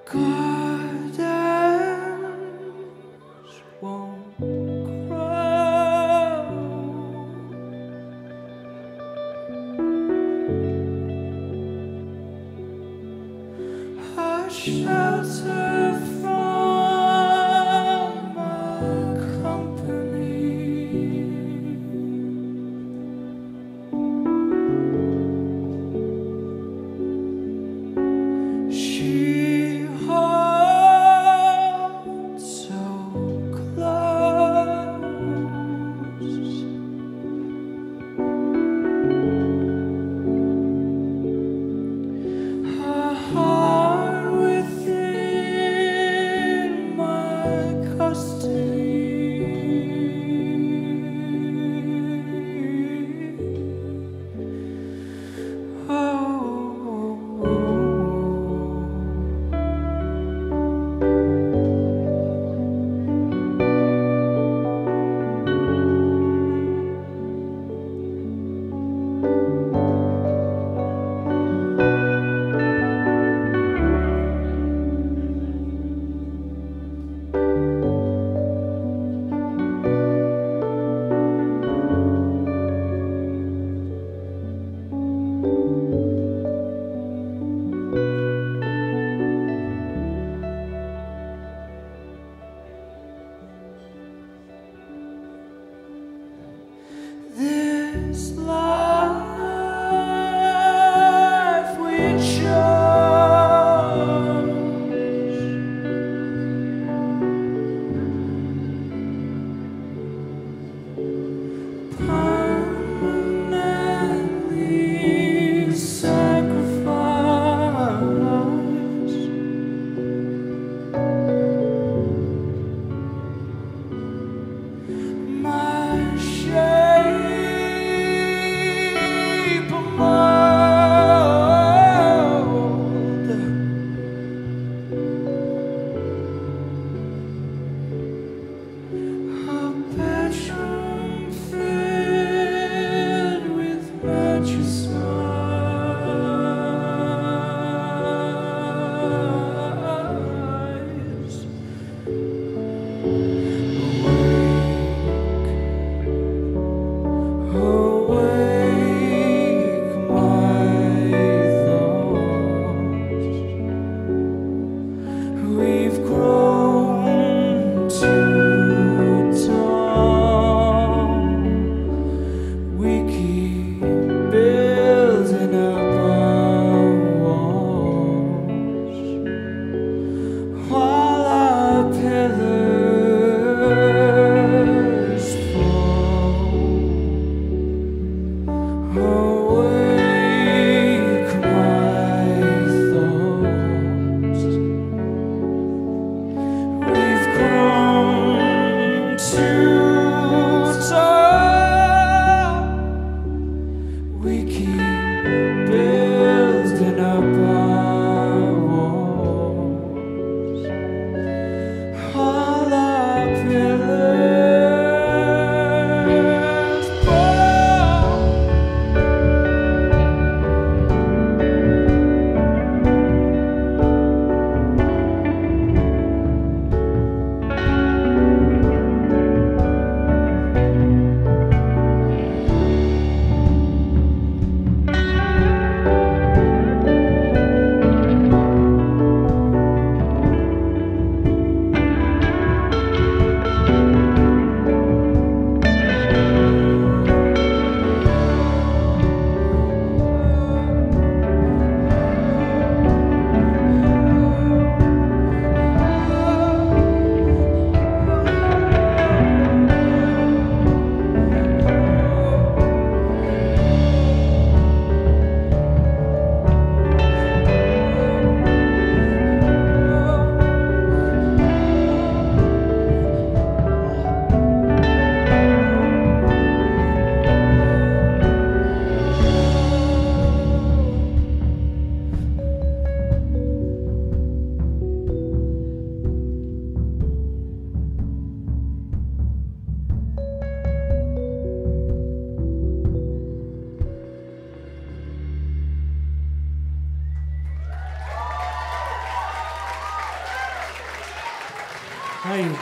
Gardens won't grow. A shelter from my company. She holds so close. Her heart within my custody. Oh. This life we chose permanently sacrificed. My shape of my Hey.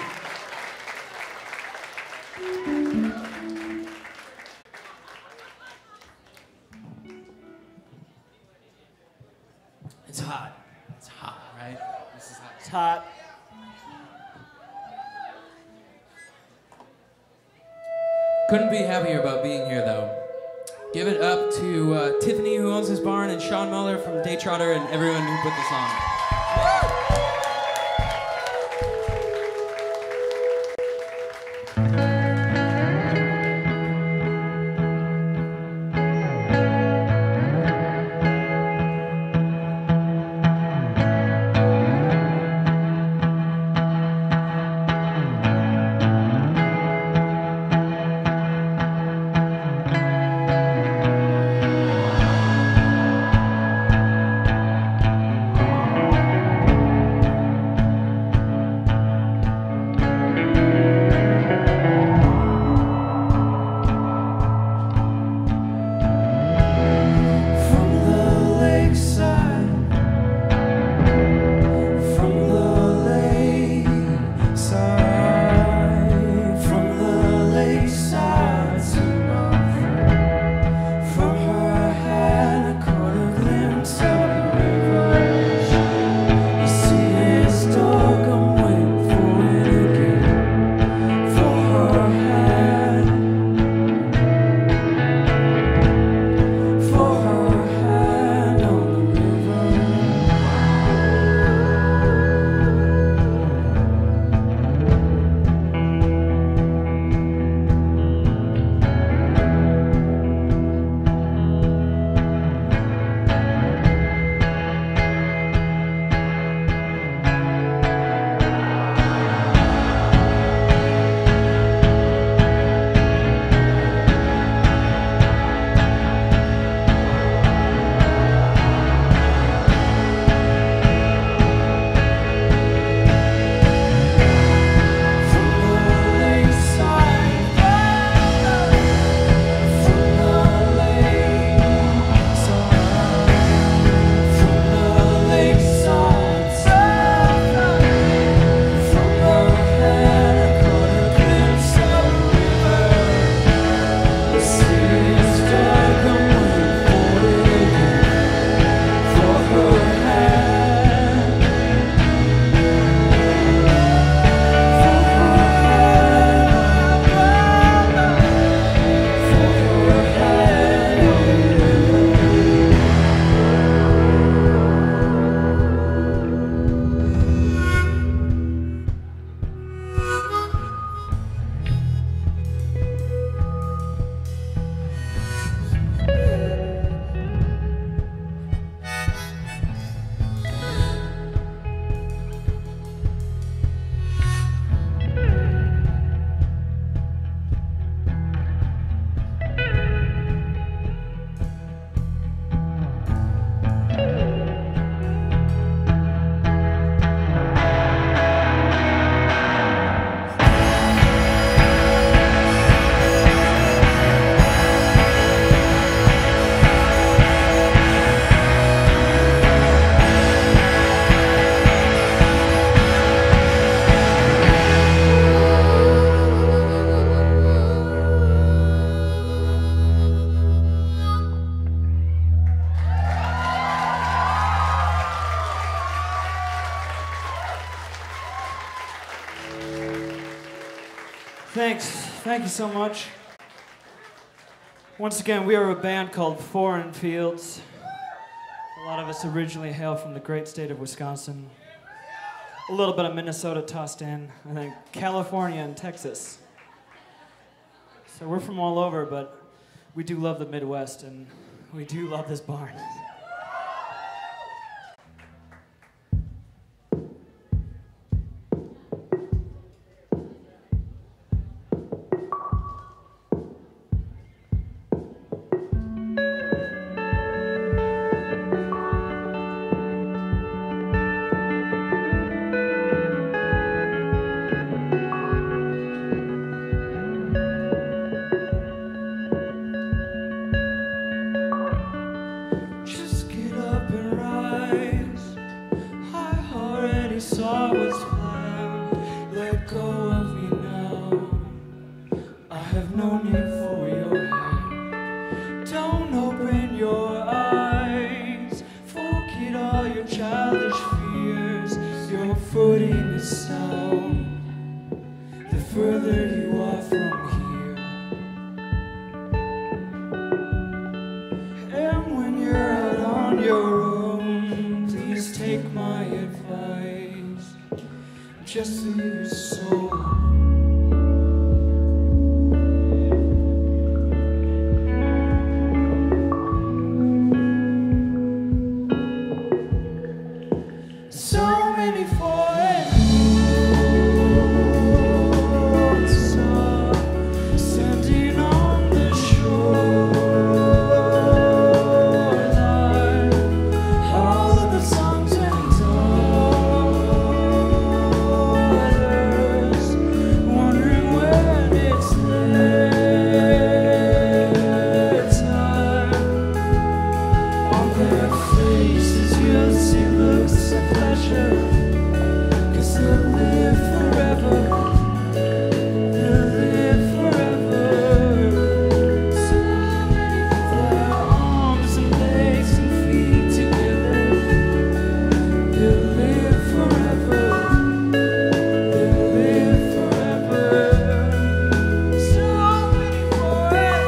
It's hot. It's hot, right? This is hot. It's hot. Couldn't be happier about being here, though. Give it up to Tiffany, who owns this barn, and Sean Muller from Daytrotter, and everyone who put this on. Thanks. Thank you so much. Once again, we are a band called Foreign Fields. A lot of us originally hail from the great state of Wisconsin. A little bit of Minnesota tossed in, and then California and Texas. So we're from all over, but we do love the Midwest, and we do love this barn. all your childish fears. Your footing is sound the further you are from here. And when you're out on your own, please take my advice. Just leave your soul. So many foreign roads standing on the shoreline. All of the sons and daughters wondering when it's their time. On their faces you'll see looks of pleasure, 'cause they'll live forever, they'll live forever. So their arms and legs and feet together, they'll live forever, they'll live forever. So many forever.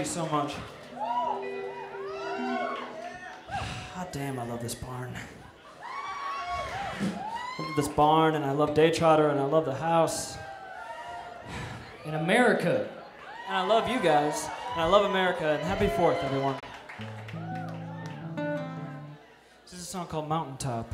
you so much. God damn, I love this barn. I love this barn, and I love Day Trotter, and I love the house. In America. And I love you guys, and I love America, and happy 4th, everyone. This is a song called Mountaintop.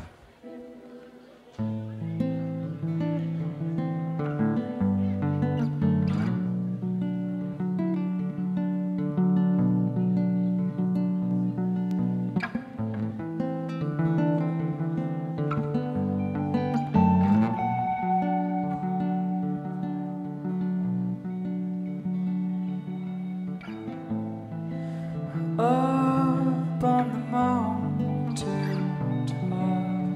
Up on the mountain top,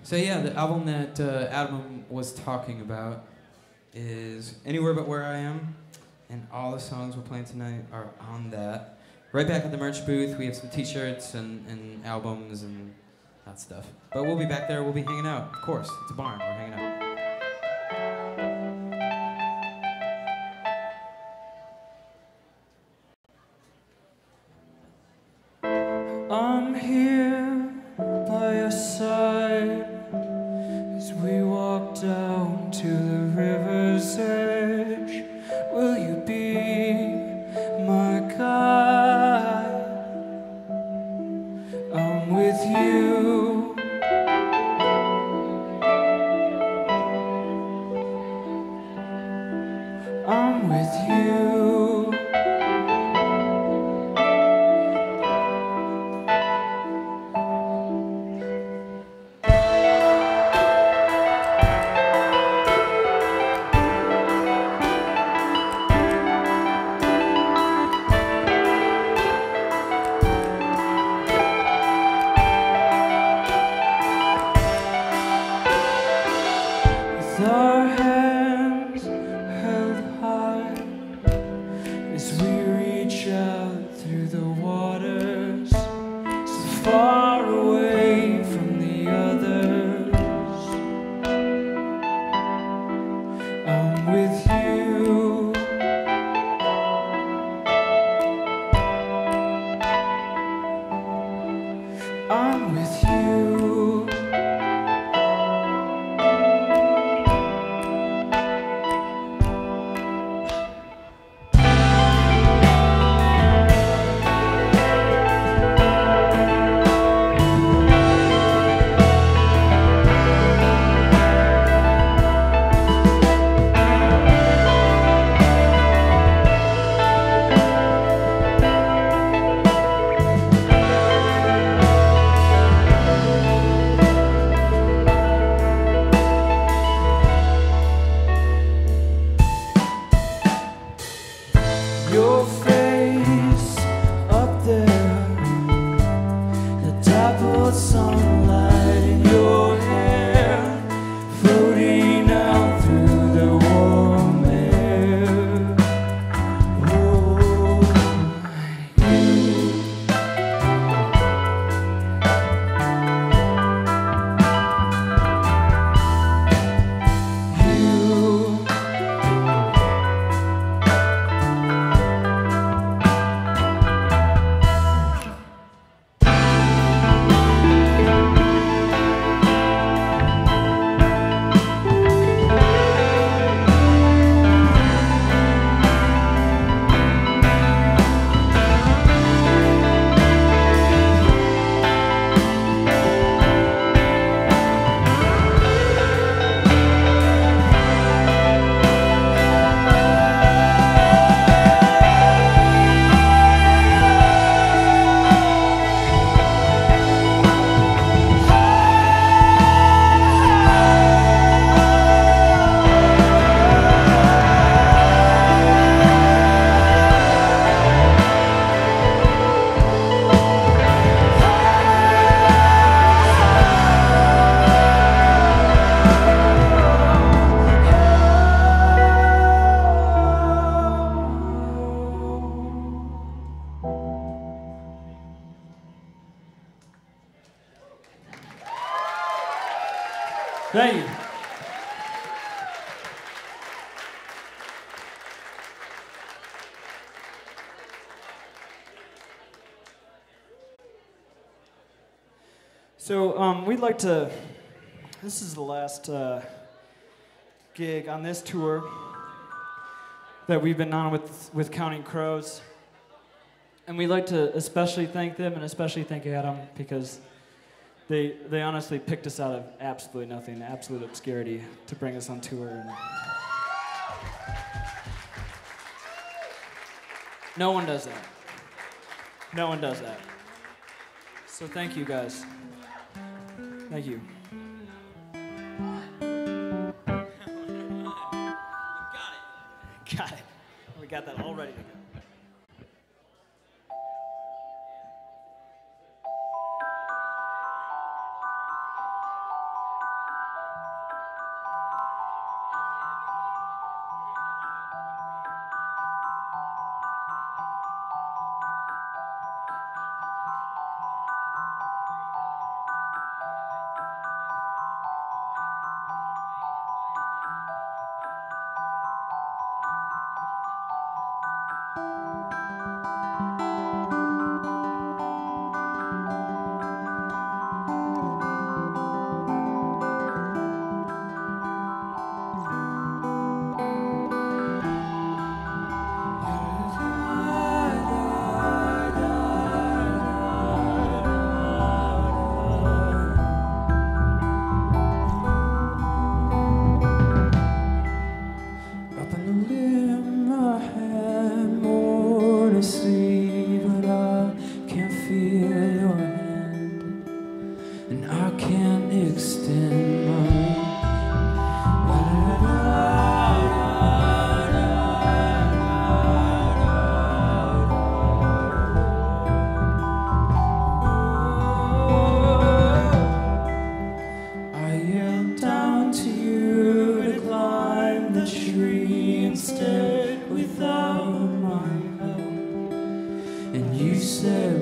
So yeah, the album that Adam was talking about is Anywhere But Where I Am, and all the songs we're playing tonight are on that. Right back at the merch booth, we have some t-shirts and albums and that stuff. But we'll be back there, we'll be hanging out, of course. It's a barn, we're hanging out. I'm here by your side as we walk down to the river's edge. Will you be my guide? I'm with you. I'm with you. With our hands held high as we reach out through the waters, so far away from the others. I'm with you. I'm with you. Your face up there, the dappled sunlight in your hair, floating out through the warm air. Oh, you. Thank you. So we'd like to, this is the last gig on this tour that we've been on with Counting Crows. And we'd like to especially thank them and especially thank Adam because they honestly picked us out of absolutely nothing, absolute obscurity to bring us on tour. And no one does that. No one does that. So thank you guys. Thank you. Got it. We got that all ready to go.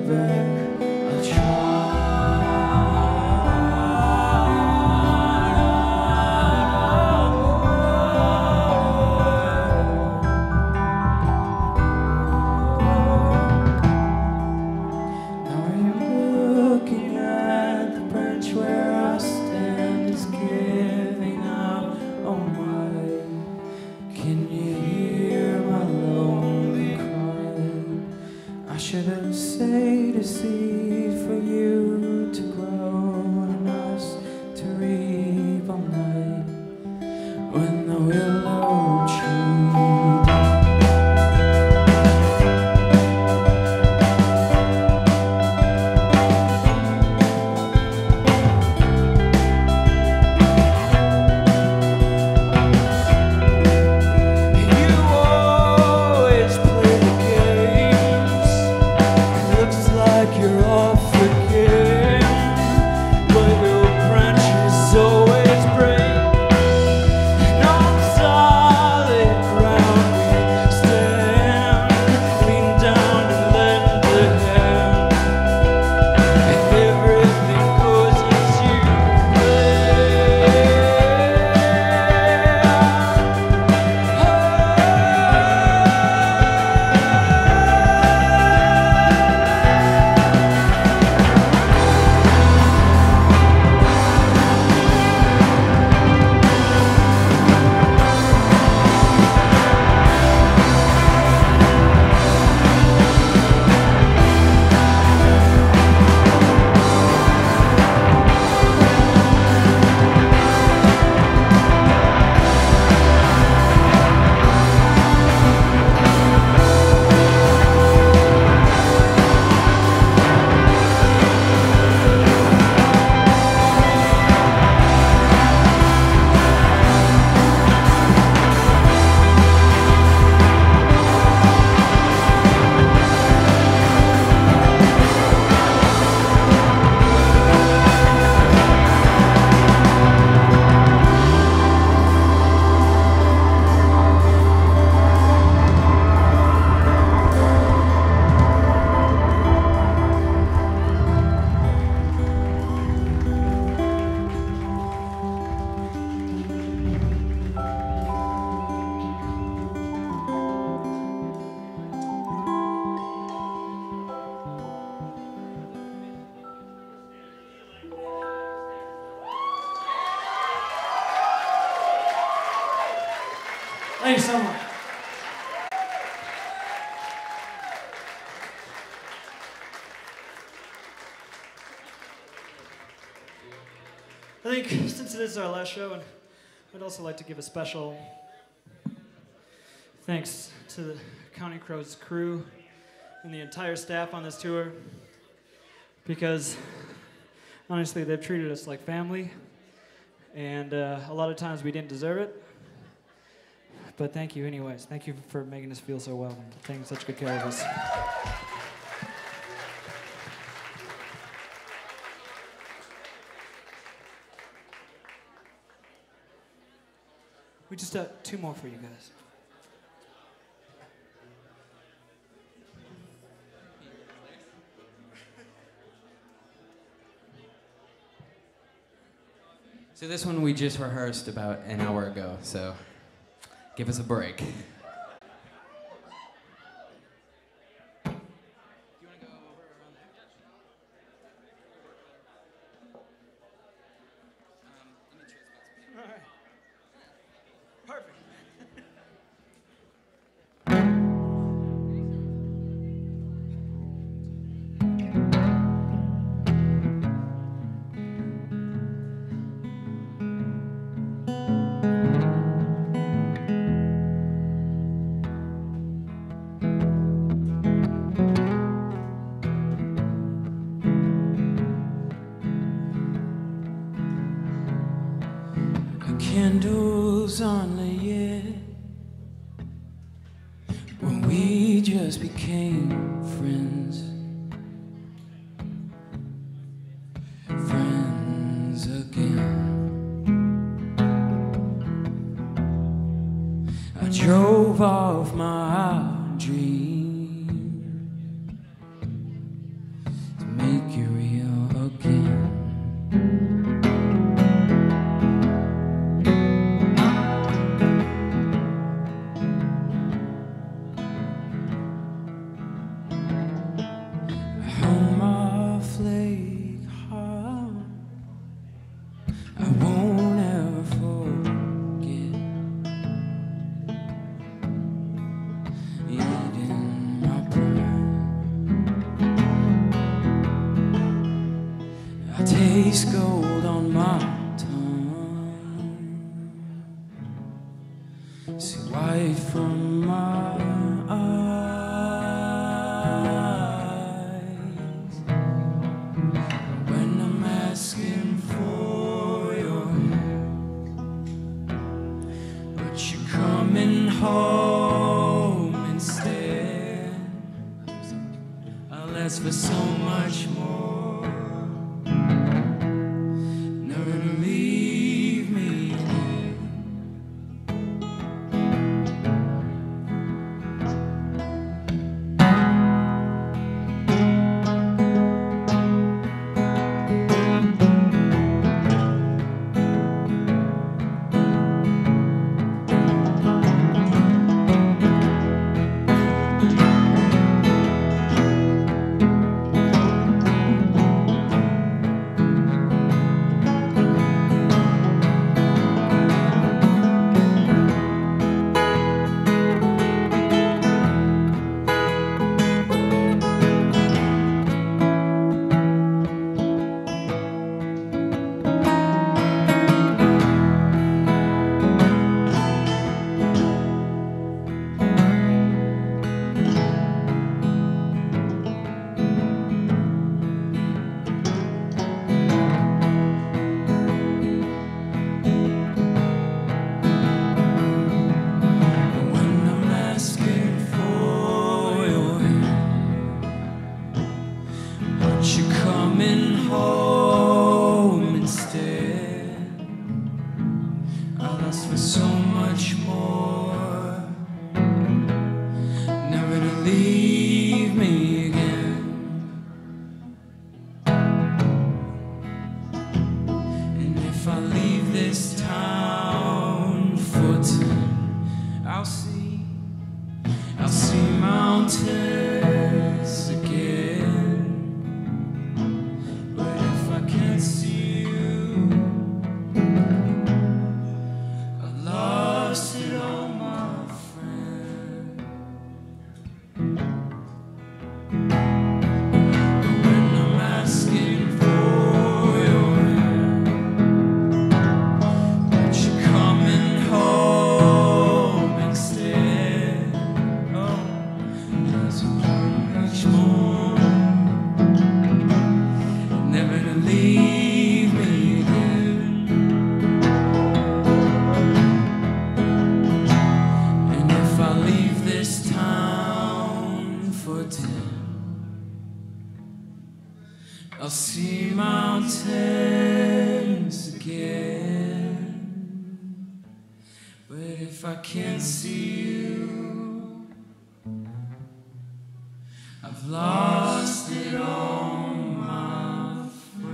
back. I try. Should have saved a seed for you to grow and us to reap all night when the willow tree died. You're off again, but your branches always break, and on solid ground we stand, lean down and lend a hand, and everything goes as you Thank you so much. I think since it is our last show, and I'd also like to give a special thanks to the Counting Crows crew and the entire staff on this tour, because honestly they've treated us like family, and a lot of times we didn't deserve it. But thank you anyways. Thank you for making us feel so well and taking such good care of us. We just have 2 more for you guys. So this one we just rehearsed about an hour ago, so give us a break. Candles on lit when we just became friends, friends again. I drove off my dream light from my eyes when I'm asking for your help, but you're coming home instead. I'll ask for so much more, never to leave me again. You're coming home instead. I'll ask for so much more, never to leave me again. And if I leave this town for time, I'll see mountains again. I'll see mountains again, but if I can't see you, I've lost it all, my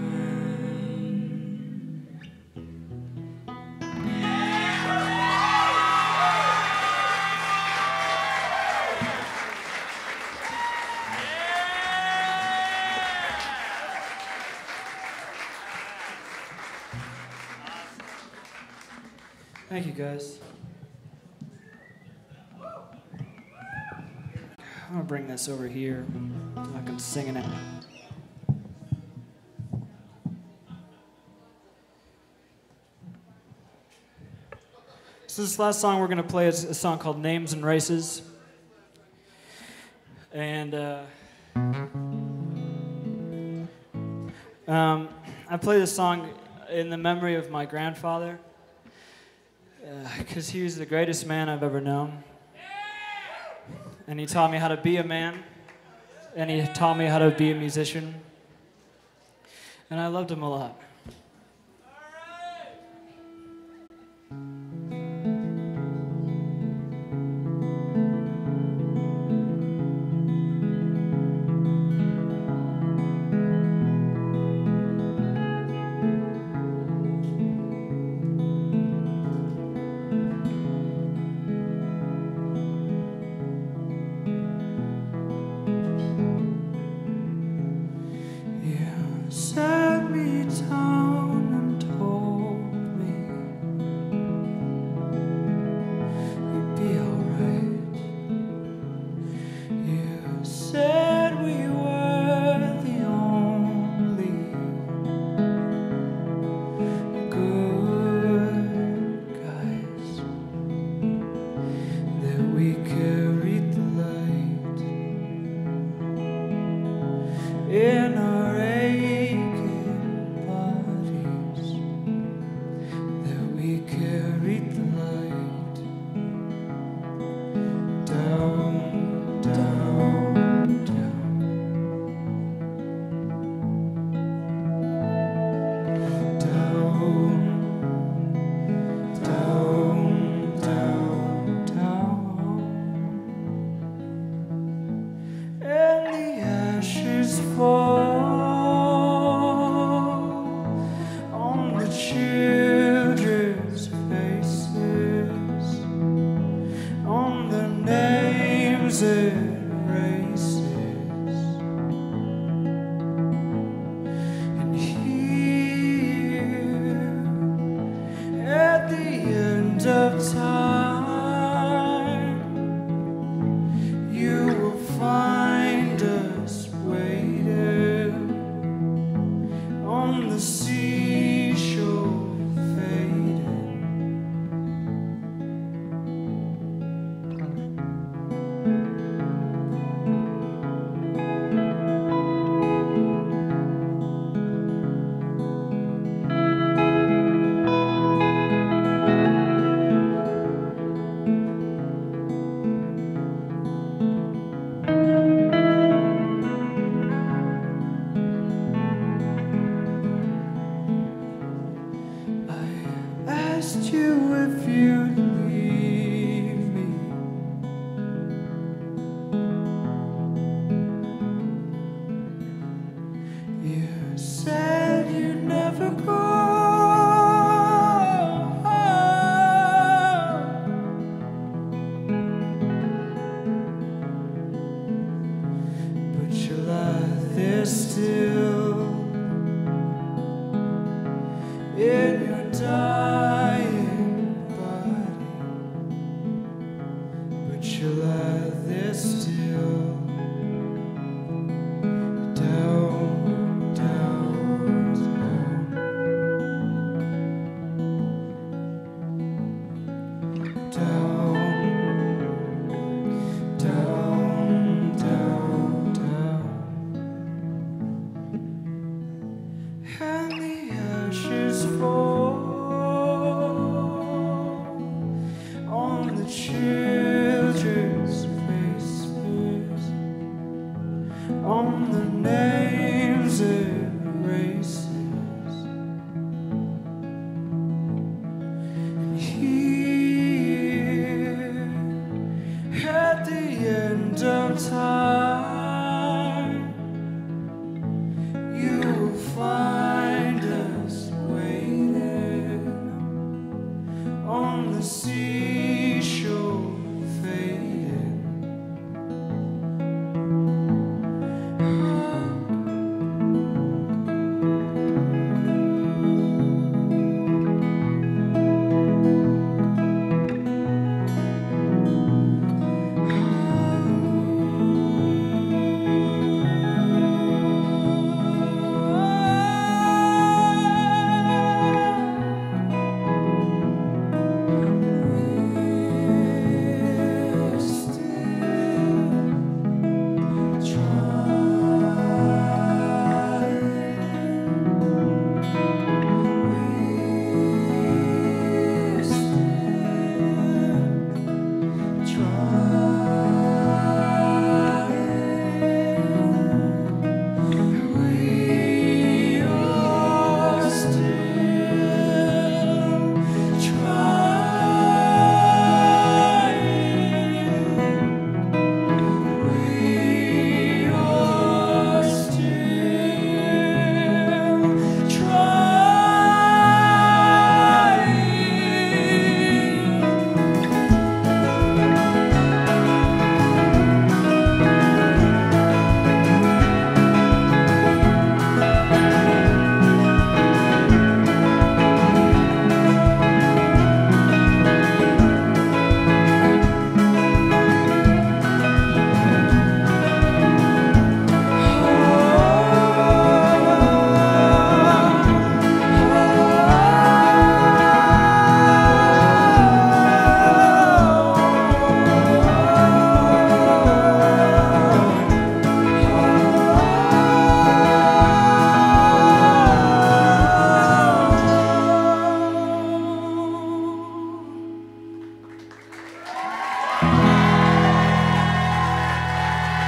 friend. Thank you, guys. I'm gonna bring this over here. I can sing in it. So this last song we're gonna play is a song called "Names and Races," and I play this song in the memory of my grandfather, because he was the greatest man I've ever known. And he taught me how to be a man, and he taught me how to be a musician. And I loved him a lot. Set me down. we carried the light in our aching bodies, that we carried the light down, down, down, down, down, down, down, and the ashes fall on the children's faces, on their names and races, and here at the end of time, you will find us waiting on the seashore fading. I asked you if you'd leave me. You said you'd never go. But you lie there still in your dying body, but you lie there still, down, down, down, down, down, down, and the ashes fall on the children's faces, on the names and races, and here at the end of time, you will find us waiting on the seashore fading.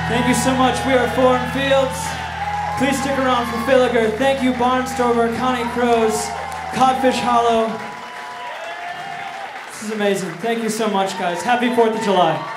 Thank you so much. We are Foreign Fields. Please stick around for Filliger. Thank you, Barnstormer, Connie Crows, Codfish Hollow. This is amazing. Thank you so much, guys. Happy 4th of July.